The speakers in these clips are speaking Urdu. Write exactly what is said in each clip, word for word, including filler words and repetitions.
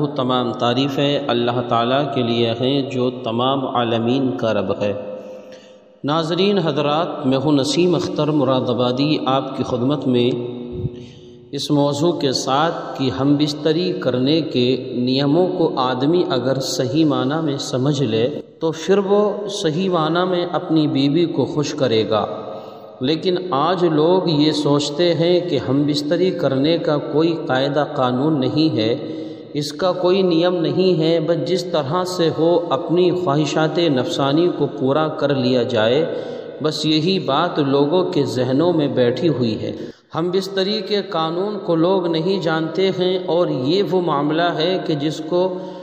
تمام تعریفیں اللہ تعالیٰ کے لیے ہیں جو تمام عالمین کا رب ہے۔ ناظرین حضرات، میں ہوں نسیم اختر مراد آبادی آپ کی خدمت میں اس موضوع کے ساتھ کہ ہم بستری کرنے کے نیموں کو آدمی اگر صحیح معنی میں سمجھ لے تو پھر وہ صحیح معنی میں اپنی بیوی کو خوش کرے گا۔ لیکن آج لوگ یہ سوچتے ہیں کہ ہم بستری کرنے کا کوئی قاعدہ قانون نہیں ہے، اس کا کوئی نیم نہیں ہے، بس جس طرح سے ہو اپنی خواہشات نفسانی کو پورا کر لیا جائے، بس یہی بات لوگوں کے ذہنوں میں بیٹھی ہوئی ہے۔ ہم بستری کے قانون کو لوگ نہیں جانتے ہیں، اور یہ وہ معاملہ ہے کہ جس کو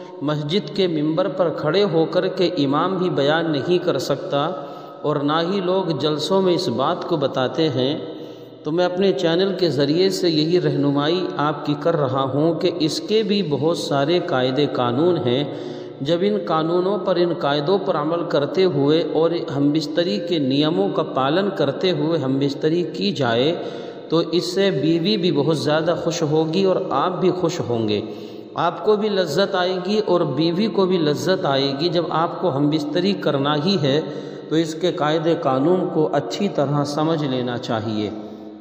مسجد کے منبر پر کھڑے ہو کر کے امام بھی بیان نہیں کر سکتا، اور نہ ہی لوگ جلسوں میں اس بات کو بتاتے ہیں۔ تو میں اپنے چینل کے ذریعے سے یہی رہنمائی آپ کی کر رہا ہوں کہ اس کے بھی بہت سارے قاعدے قانون ہیں۔ جب ان قانونوں پر، ان قاعدوں پر عمل کرتے ہوئے اور ہم بستری کے نیموں کا پالن کرتے ہوئے ہم بستری کی جائے تو اس سے بیوی بھی بہت زیادہ خوش ہوگی اور آپ بھی خوش ہوں گے۔ آپ کو بھی لذت آئے گی اور بیوی کو بھی لذت آئے گی۔ جب آپ کو ہم بستری کرنا ہی ہے تو اس کے قاعدے قانون کو اچھی طرح سمجھ لینا چاہیے۔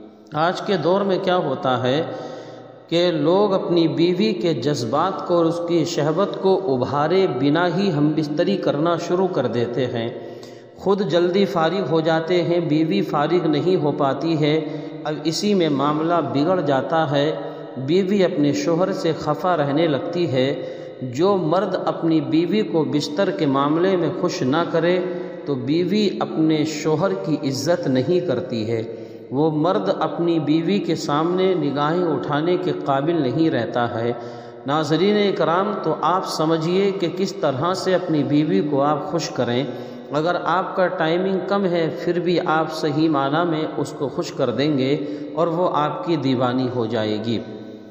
آج کے دور میں کیا ہوتا ہے کہ لوگ اپنی بیوی کے جذبات کو اور اس کی شہوت کو ابھارے بنا ہی ہم بستری کرنا شروع کر دیتے ہیں۔ خود جلدی فارغ ہو جاتے ہیں، بیوی فارغ نہیں ہو پاتی ہے۔ اب اسی میں معاملہ بگڑ جاتا ہے، بیوی اپنے شوہر سے خفا رہنے لگتی ہے۔ جو مرد اپنی بیوی کو بستر کے معاملے میں خوش نہ کرے تو بیوی اپنے شوہر کی عزت نہیں کرتی ہے، وہ مرد اپنی بیوی کے سامنے نگاہیں اٹھانے کے قابل نہیں رہتا ہے۔ ناظرین اکرام، تو آپ سمجھیے کہ کس طرح سے اپنی بیوی کو آپ خوش کریں۔ اگر آپ کا ٹائمنگ کم ہے پھر بھی آپ صحیح معنی میں اس کو خوش کر دیں گے اور وہ آپ کی دیوانی ہو جائے گی۔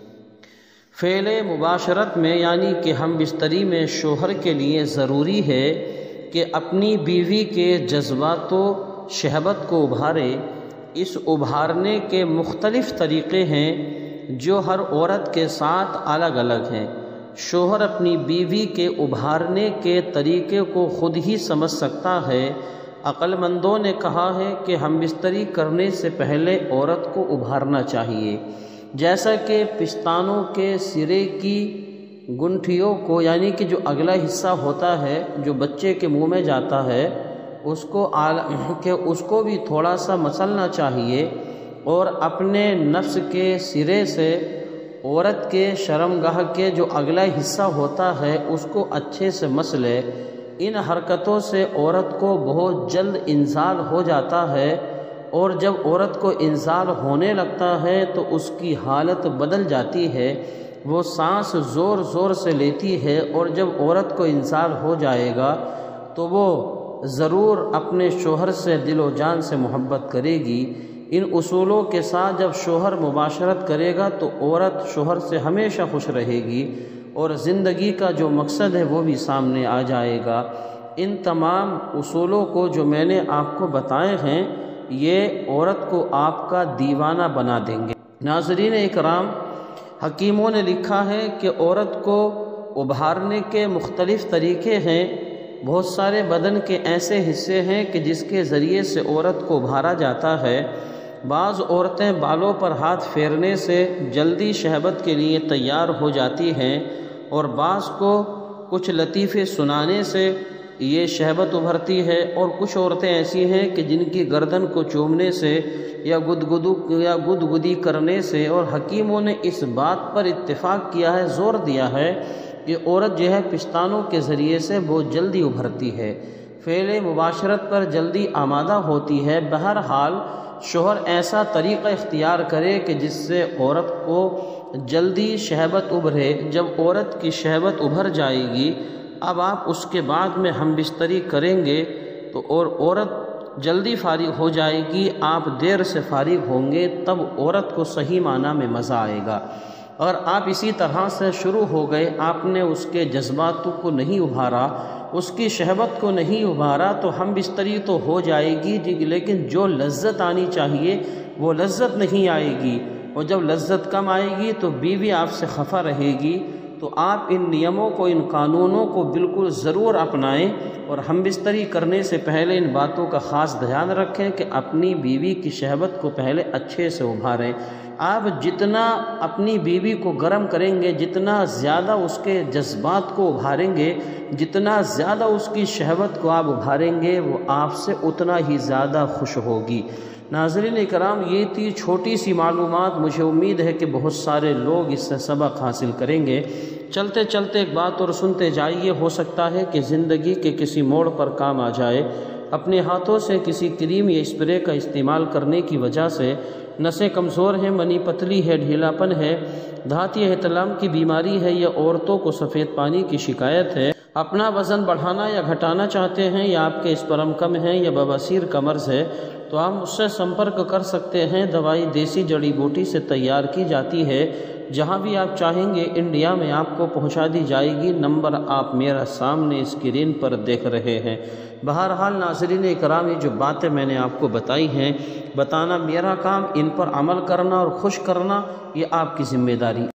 فعل مباشرت میں یعنی کہ ہم بستری میں شوہر کے لیے ضروری ہے کہ اپنی بیوی کے جذبات و شہوت کو ابھارے۔ اس ابھارنے کے مختلف طریقے ہیں جو ہر عورت کے ساتھ الگ الگ ہیں۔ شوہر اپنی بیوی کے ابھارنے کے طریقے کو خود ہی سمجھ سکتا ہے۔ عقل مندوں نے کہا ہے کہ ہم بستری کرنے سے پہلے عورت کو ابھارنا چاہیے، جیسا کہ پستانوں کے سرے کی گنٹھیوں کو، یعنی کہ جو اگلا حصہ ہوتا ہے جو بچے کے منہ میں جاتا ہے، اس کو کہ اس کو بھی تھوڑا سا مسلنا چاہیے، اور اپنے نفس کے سرے سے عورت کے شرمگاہ کے جو اگلا حصہ ہوتا ہے اس کو اچھے سے مسلے۔ ان حرکتوں سے عورت کو بہت جلد انزال ہو جاتا ہے، اور جب عورت کو انزال ہونے لگتا ہے تو اس کی حالت بدل جاتی ہے، وہ سانس زور زور سے لیتی ہے، اور جب عورت کو انزال ہو جائے گا تو وہ ضرور اپنے شوہر سے دل و جان سے محبت کرے گی۔ ان اصولوں کے ساتھ جب شوہر مباشرت کرے گا تو عورت شوہر سے ہمیشہ خوش رہے گی، اور زندگی کا جو مقصد ہے وہ بھی سامنے آ جائے گا۔ ان تمام اصولوں کو جو میں نے آپ کو بتائے ہیں یہ عورت کو آپ کا دیوانہ بنا دیں گے۔ ناظرین اکرام، حکیموں نے لکھا ہے کہ عورت کو ابھارنے کے مختلف طریقے ہیں۔ بہت سارے بدن کے ایسے حصے ہیں کہ جس کے ذریعے سے عورت کو ابھارا جاتا ہے۔ بعض عورتیں بالوں پر ہاتھ پھیرنے سے جلدی شہوت کے لیے تیار ہو جاتی ہیں، اور بعض کو کچھ لطیفے سنانے سے یہ شہوت ابھرتی ہے، اور کچھ عورتیں ایسی ہیں کہ جن کی گردن کو چومنے سے یا گدگدو یا گدگدی کرنے سے، اور حکیموں نے اس بات پر اتفاق کیا ہے، زور دیا ہے کہ عورت جو ہے پستانوں کے ذریعے سے بہت جلدی ابھرتی ہے، فعل مباشرت پر جلدی آمادہ ہوتی ہے۔ بہرحال شوہر ایسا طریقہ اختیار کرے کہ جس سے عورت کو جلدی شہوت ابھرے۔ جب عورت کی شہوت ابھر جائے گی، اب آپ اس کے بعد میں ہم بستری کریں گے تو اور عورت جلدی فارغ ہو جائے گی، آپ دیر سے فارغ ہوں گے، تب عورت کو صحیح معنی میں مزہ آئے گا۔ اور آپ اسی طرح سے شروع ہو گئے، آپ نے اس کے جذبات کو نہیں ابھارا، اس کی شہوت کو نہیں ابھارا، تو ہم بستری تو ہو جائے گی جی، لیکن جو لذت آنی چاہیے وہ لذت نہیں آئے گی، اور جب لذت کم آئے گی تو بیوی آپ سے خفا رہے گی، تو آپ ان نیموں کو، ان قانونوں کو بالکل ضرور اپنائیں، اور ہم بستری کرنے سے پہلے ان باتوں کا خاص دھیان رکھیں کہ اپنی بیوی کی شہوت کو پہلے اچھے سے ابھاریں۔ آپ جتنا اپنی بیوی کو گرم کریں گے، جتنا زیادہ اس کے جذبات کو ابھاریں گے، جتنا زیادہ اس کی شہوت کو آپ ابھاریں گے، وہ آپ سے اتنا ہی زیادہ خوش ہوگی۔ ناظرین اکرام، یہ تھی چھوٹی سی معلومات، مجھے امید ہے کہ بہت سارے لوگ اس سے سبق حاصل کریں گے۔ چلتے چلتے ایک بات اور سنتے جائیے، ہو سکتا ہے کہ زندگی کے کسی موڑ پر کام آ جائے۔ اپنے ہاتھوں سے کسی کریم یا اسپرے کا استعمال کرنے کی وجہ سے نسیں کمزور ہیں، منی پتلی ہے، ڈھیلا پن ہے، دھاتی احتلام کی بیماری ہے، یا عورتوں کو سفید پانی کی شکایت ہے، اپنا وزن بڑھانا یا گھٹانا چاہتے ہیں، یا آپ کے اسپرم کم ہیں، یا بواسیر کا مرض ہے، تو آپ مجھ سے سمپرک کر سکتے ہیں۔ دوائی دیسی جڑی بوٹی سے تیار کی جاتی ہے، جہاں بھی آپ چاہیں گے انڈیا میں آپ کو پہنچا دی جائے گی۔ نمبر آپ میرا سامنے اسکرین پر دیکھ رہے ہیں۔ بہرحال ناظرین اکرام، یہ جو باتیں میں نے آپ کو بتائی ہیں، بتانا میرا کام، ان پر عمل کرنا اور خوش کرنا یہ آپ کی ذمہ داری۔